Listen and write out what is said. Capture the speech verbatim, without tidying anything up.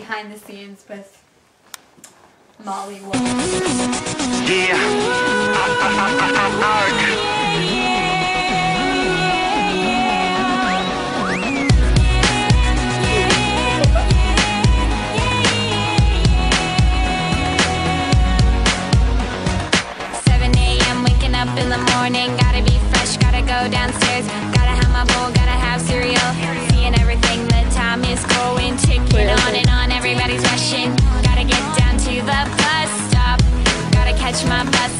behind the scenes with Molly Wolf. Yeah. seven A M waking up in the morning, gotta be fresh, gotta go downstairs, gotta have my bowl, gotta have cereal, seeing everything, the time is going, ticking on and on, everybody's rushing, gotta get down to the bus stop, gotta catch my bus.